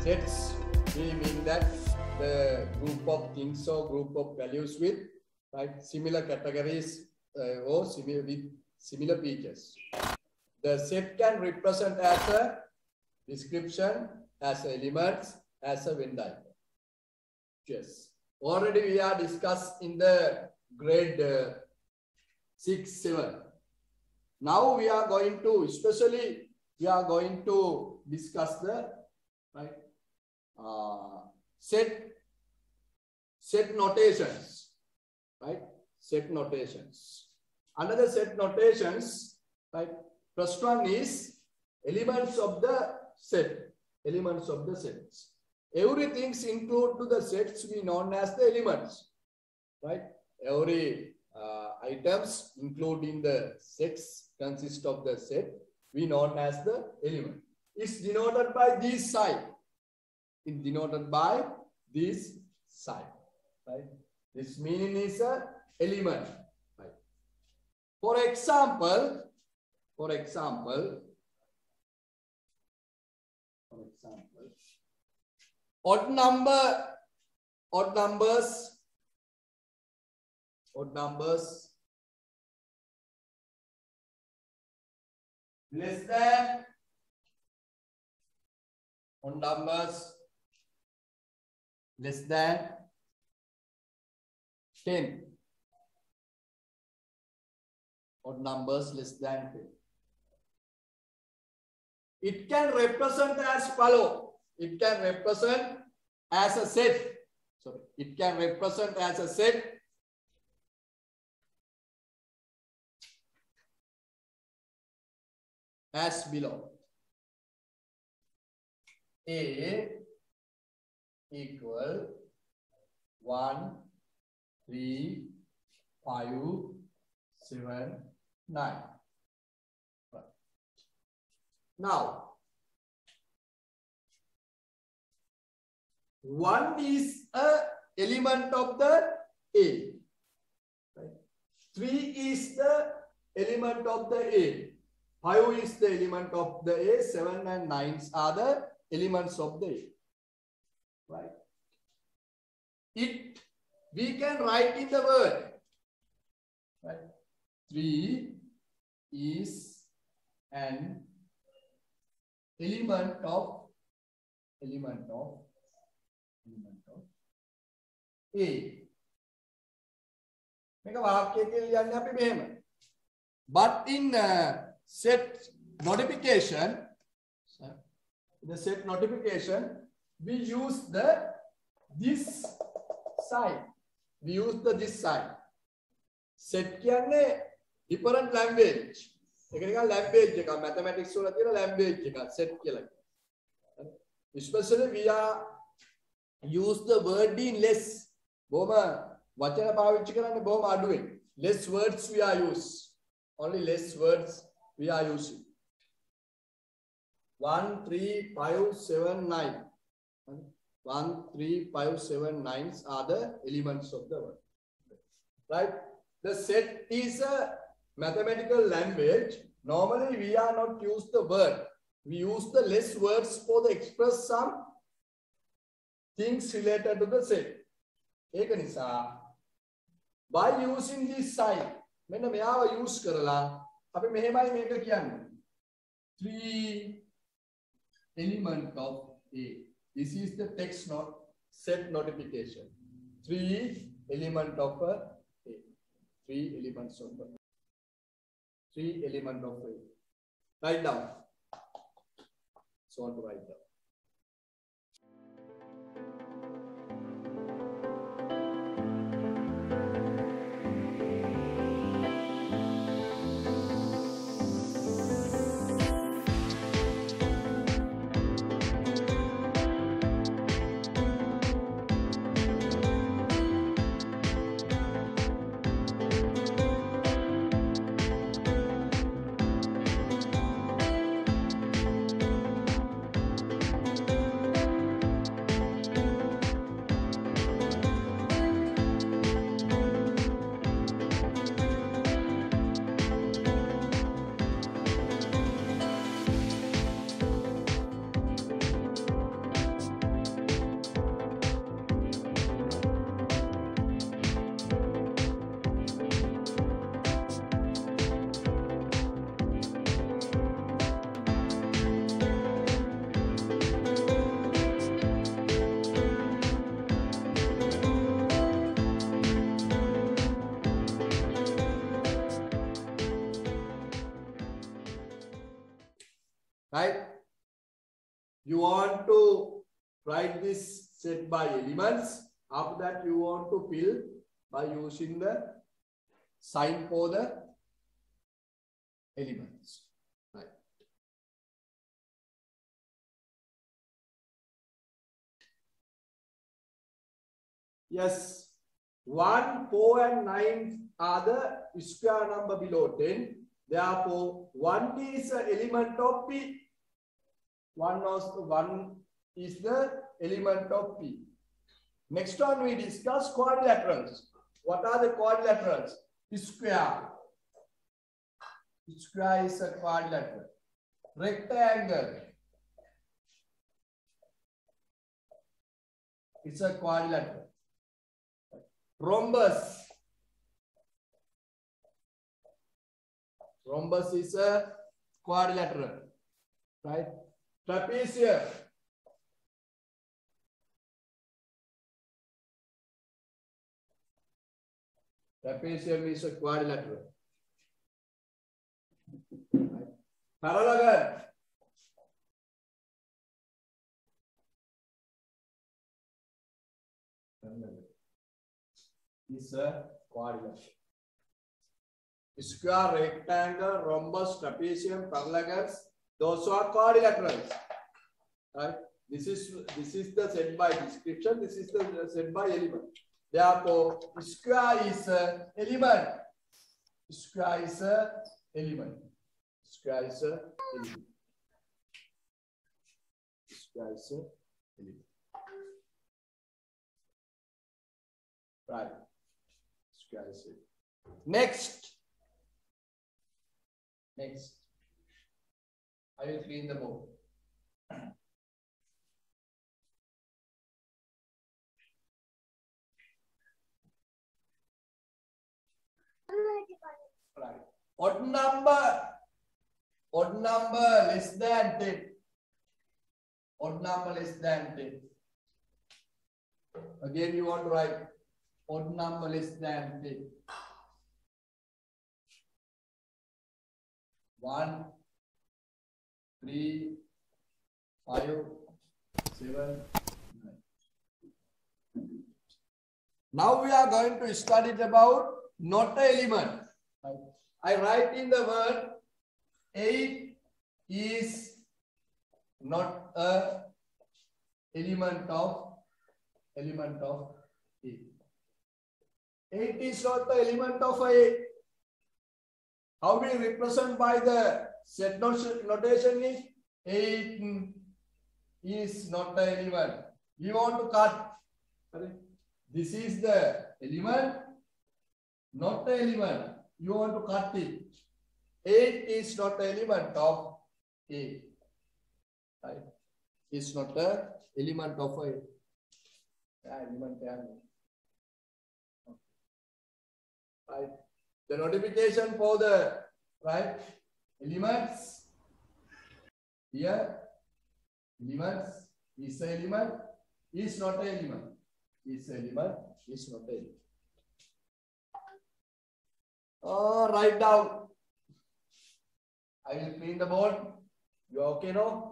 Sets, we mean that the group of things or group of values with similar categories or similar features. The set can represent as a description, as elements, as a Venn diagram. Yes. Already we are discussed in the grade 6, 7. Now we are going to, especially we are going to discuss the set notations, set notations. Under the set notations, first one is elements of the set, elements of the sets. Everything included to the sets we known as the elements, Every items including the sets consist of the set we known as the element. It's denoted by this sign. It's denoted by this sign, This meaning is a element, For example, odd numbers less than odd numbers less than 10. Odd numbers less than 10. It can represent as follow. It can represent as a set. Sorry, it can represent as a set as below. A equal 1, 3, 5, 7, 9. Now, 1 is an element of the A. 3 is the element of the A. 5 is the element of the A. 7 and 9 are the elements of the A. We can write in the word. 3 is an element of A. But in set notification, we use this sign. We use this sign. Set කියන්නේ different language. ඒක නිකන් language එකක්. Mathematics වල තියෙන language එකක් set කියලා. Especially we are use the word in less. බොහොම වචන පාවිච්චි කරන්නේ බොහොම අඩුවෙන්. Less words we are use. Only less words we are using. 1, 3, 5, 7, 9. 1, 3, 5, 7, 9 are the elements of the word. The set is a mathematical language. Normally, we are not use the word. We use the less words for the express some things related to the set. ඒක නිසා by using this sign මෙන්න මෙයාව use කරලා අපි මෙහෙමයි මේක කියන්නේ 3 element of A. This is the text not set notification. 3 element of A. 3 elements of A. 3 element of A. Write down. So on to write down. right? You want to write this set by elements. After that, you want to fill by using the sign for the elements. Right. Yes. 1, 4, and 9 are the square number below 10. Therefore, 1 is an element of P. 1 is the element of P. Next one, we discuss quadrilaterals. What are the quadrilaterals? Square. Square is a quadrilateral. Rectangle. It's a quadrilateral. Rhombus. Rhombus is a quadrilateral. Right? Trapezium. Trapezium is a quadrilateral. Right? Parallelogram. Is a quadrilateral. Square, rectangle, rhombus, trapezium, parallelograms, those are quadrilaterals. Right? This is the set by description. This is the set by element. Therefore, square is an element. Square is an element. Square is an element. Square is an element. Right. Square is an element. Next. I will clean the board. Right. Odd number less than 10. Odd number less than 10. Again, you want to write odd number less than 10. 1, 3, 5, 7, 9. Now we are going to study about not an element. Right? I write in the word 8 is not a element of 8. 8 is not the element of 8. How we represent by the set notation is 8 is not an element. We want to cut. This is the element, not the element. You want to cut it. 8 is not the element of 8. Right? It's not the element of 8. Right? The notification for the right elements here. Elements is an element, is not an element. Is an element, is not an element. Write down. I will clean the board. You are okay now?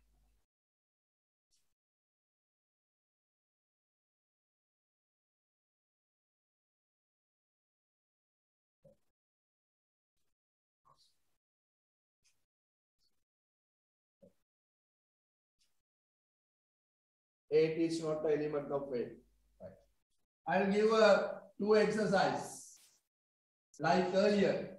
Eight is not the element of 8. Right. I'll give 2 exercises like earlier.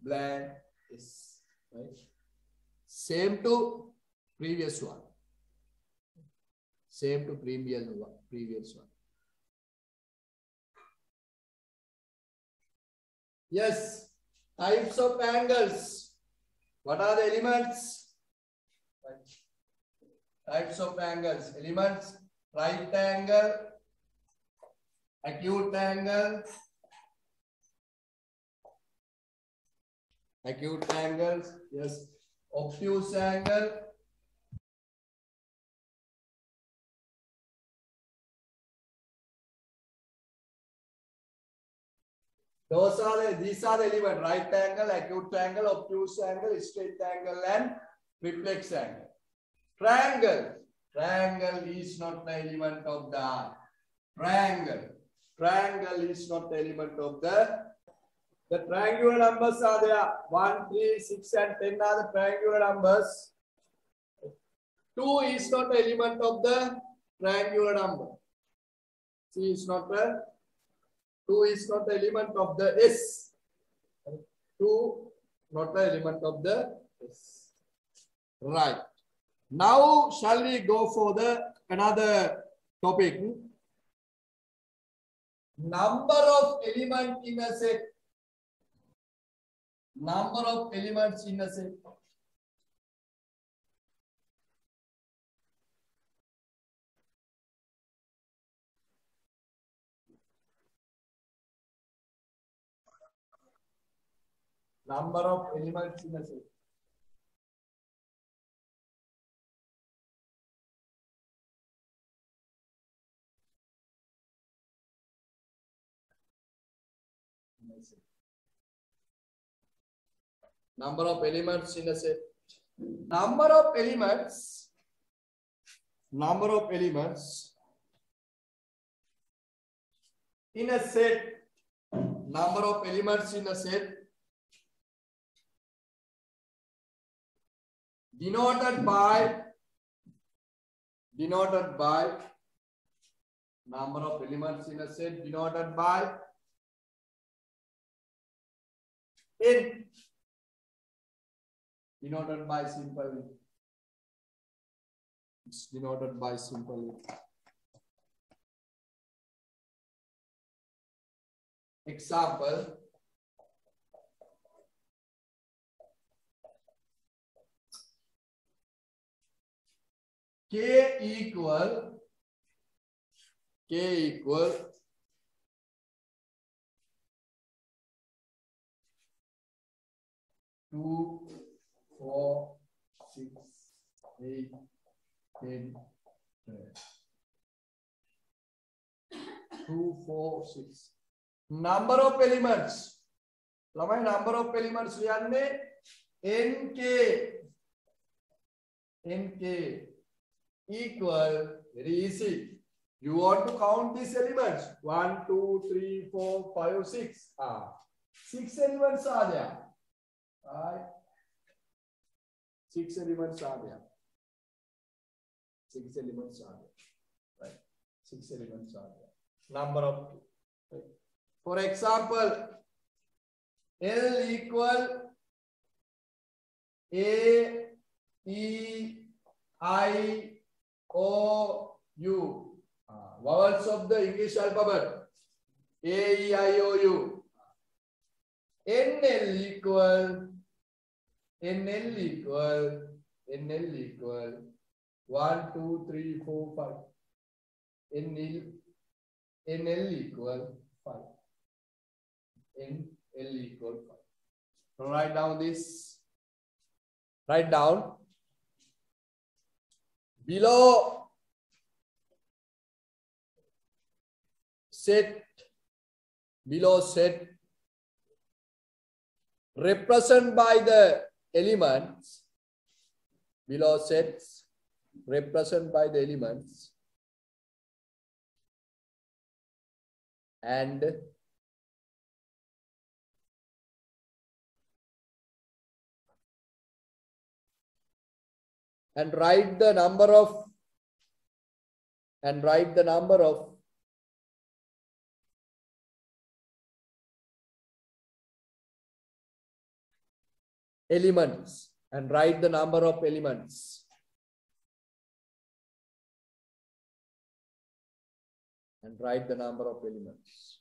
blank S. Right? Same to previous one. Same to previous one. Yes. Types of angles. What are the elements? Types of angles. Elements. Right angle. Acute angle. Acute angles. Yes. Obtuse angle. These are the elements: right angle, acute angle, obtuse angle, straight angle, and reflex angle. Triangle. Triangle is not the element of the art. Triangle. Triangle is not the element of the triangular numbers are there. 1, 3, 6, and 10 are the triangular numbers. 2 is not the element of the triangular number. C is not the 2 is not the element of the S. 2 not the element of the S. Right. Now shall we go for the another topic? Number of elements in a set. Number of elements in a set. Number of elements in a set. Number of elements in a set. Number of elements. Number of elements in a set. Number of elements in a set denoted by number of elements in a set denoted by n. Denoted by simple. It's denoted by simple. Example. K equal 2, 4, 6, 8, 10, 12. 2, 4, 6. Number of elements. Number of elements nk equal, very easy. You want to count these elements. 1, 2, 3, 4, 5, 6. 6 elements are there. Right. 6 elements are there. 6 elements are there. Right. 6 elements are there. Number of 2. Right. For example, L equal A, E, I, O, U. Vowels of the English alphabet. A, E, I, O, U. NL equal 1, 2, 3, 4, 5. NL equal 5. NL equal 5. Write down this. Write down. Below set represented by the elements. Below sets represented by the elements and write the number of elements and write the number of elements. And write the number of elements.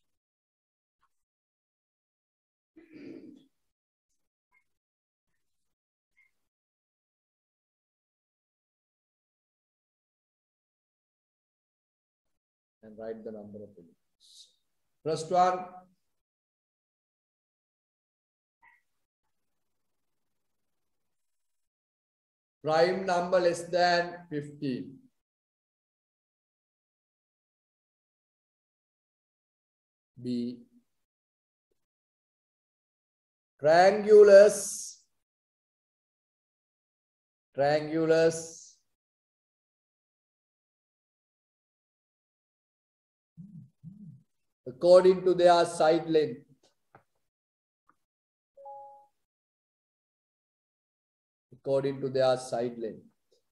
And write the number of elements. First one. Prime number less than 15. B. Triangulars according to their side length. According to their side length.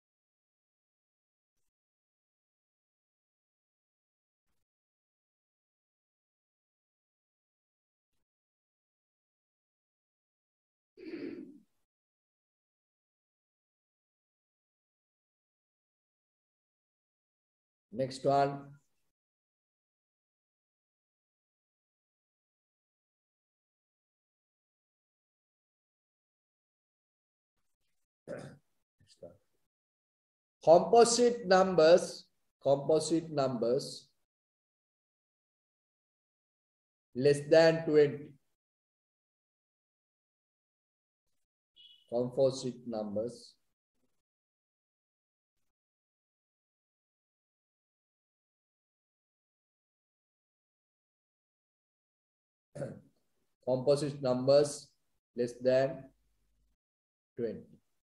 Next one. Composite numbers less than 20. Composite numbers less than 20.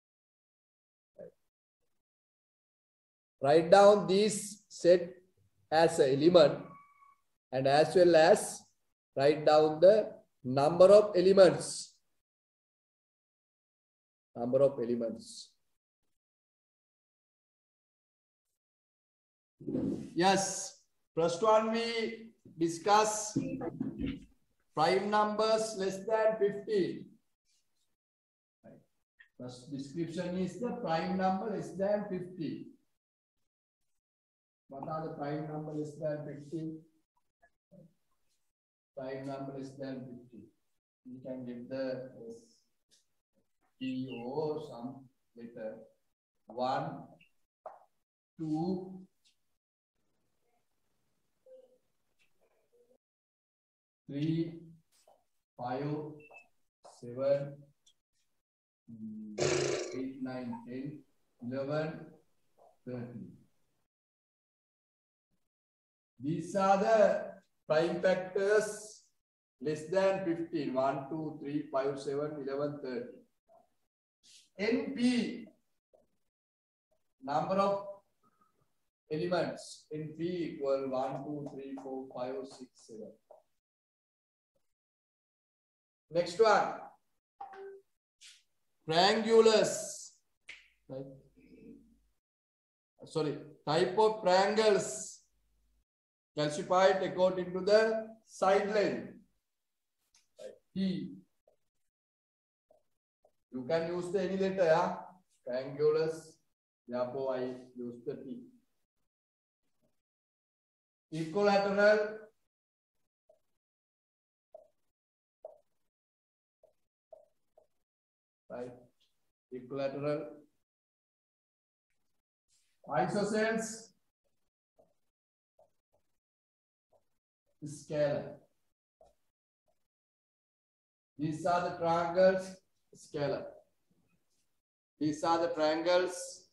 Write down these set as an element and as well as write down the number of elements. Number of elements. Yes, first one we discuss prime numbers less than 15. First description is the prime number less than 50. What are the prime number less than 50? Prime number less than 50. You can get the T or some letter. 1, 2, 3, 5, 7, 8, 9, 10, 11, 13. These are the prime factors less than 15. 1, 2, 3, 5, 7, 11, 13. NP, number of elements. NP equal 1, 2, 3, 4, 5, 6, 7. Next one. Triangulars. Right. Sorry, type of triangles calcified according to the side length. T. You can use the any letter, yeah? Triangulars. Therefore, I use the T. Equilateral. Right. Equilateral. Isosceles. Scalar. These are the triangles. Scalar. These are the triangles.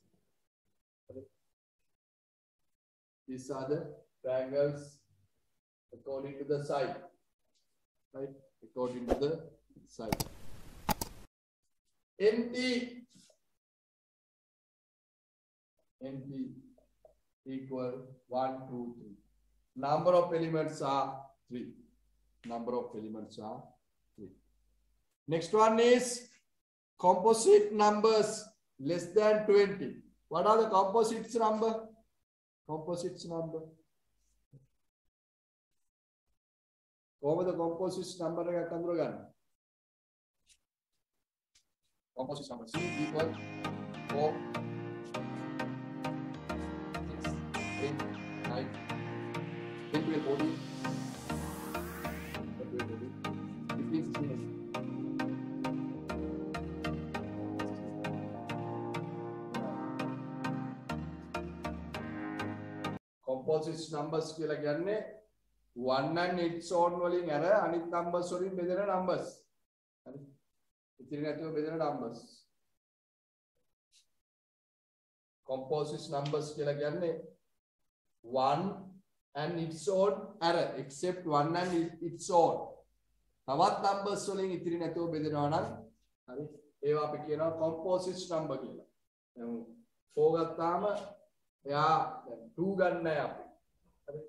These are the triangles according to the side. Right? According to the side. NT equal 1, 2, 3. Number of elements are 3. Number of elements are 3. Next one is composite numbers less than 20. What are the composites number? Composites number. What are the composites number? composite number C equal 4, 6, 8, 9, 10, 12, 14, 15, 16, composite numbers කියලා කියන්නේ 1 and its own වලින් අර අනිත් numbers වලින් බෙදෙන numbers. හරි. ඉතින් නැතුව බෙදෙන numbers. composite numbers කියලා කියන්නේ 1 and its own අර except 1 and its own. තවත් numbers වලින් ඉතිරි නැතුව බෙදෙනවා නම් හරි. ඒවා අපි කියනවා composite number කියලා. දැන් 4 ගත්තාම එයා 2 ගන්නෑ අපි. හරි.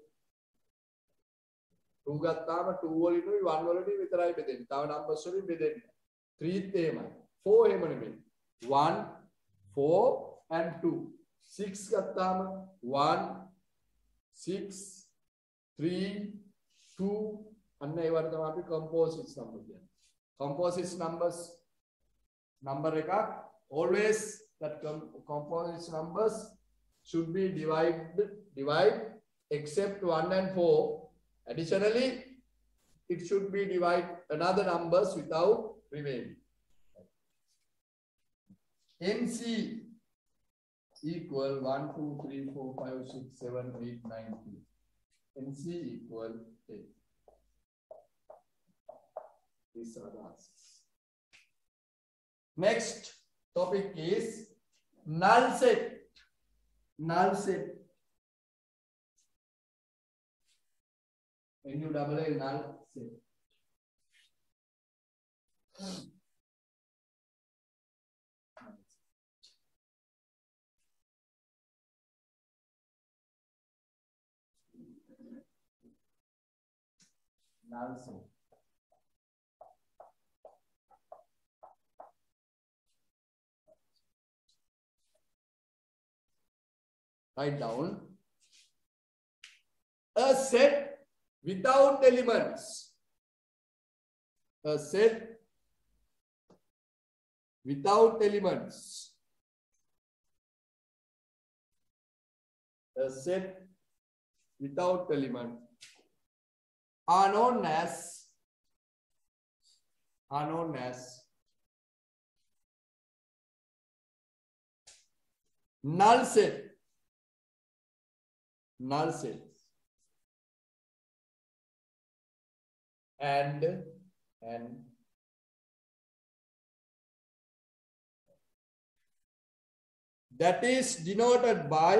2 ගත්තාම 2 වලිනුයි 1 වලිනුයි විතරයි බෙදෙන්නේ. තව numbers වලින් බෙදෙන්නේ. 3ත් එහෙමයි. 4 එහෙම නෙමෙයි. 1 4 and 2. 6 ගත්තාම 1 6 3 2 අන්න ඒවට තමයි අපි composite number කියන්නේ. composite numbers number එකක් always that composite numbers should be divide except 1 and 4. Additionally, it should be divide another numbers without remaining. MC equal 1 2 3 4 5 6 7 8 9 10. MC equal 8. These are the answers. Next topic is null set. Null set. NULL null set. Null set. Write down a set without elements. A set without elements. A set without element are known as null set. Null sets. And that is denoted by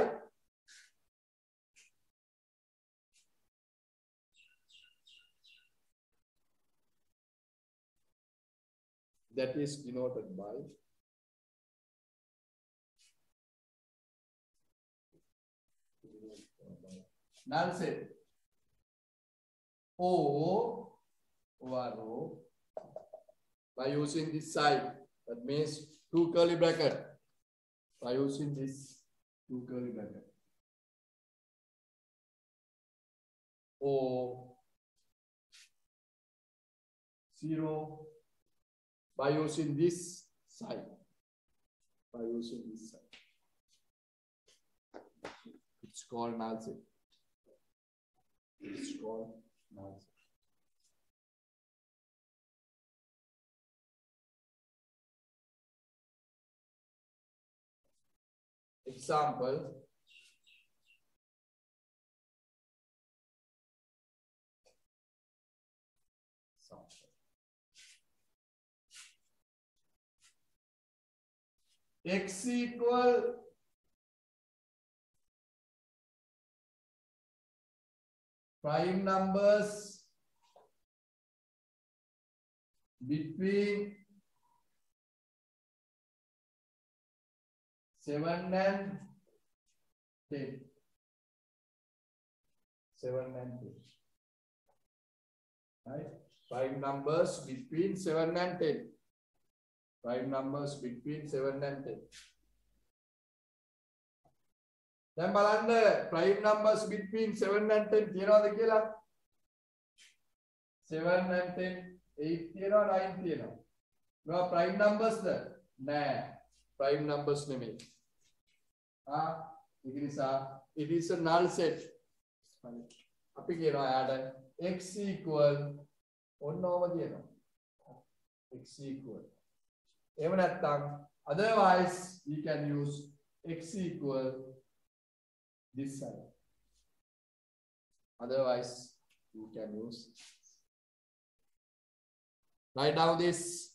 null set O over O by using this sign. That means 2 curly bracket. By using this 2 curly bracket. O 0 by using this sign. By using this sign. It's called null set. It's called null set. Example. X equal prime numbers between 7 and 10. 7 and 10. Right? Prime numbers between 7 and 10. Prime numbers between 7 and 10. දැන් බලන්න prime numbers between 7 and 10 තියනවාද කියලා? 7 and 10 8 තියනවා 9 තියනවා. මේවා prime numbers ද? නෑ prime numbers නෙමෙයි. ඒක නිසා it is a null set. අපි කියනවා යාට x equal ඔන්නෝම කියනවා. x equal. එහෙම නැත්නම් otherwise we can use x equal this side. Otherwise you can use write down this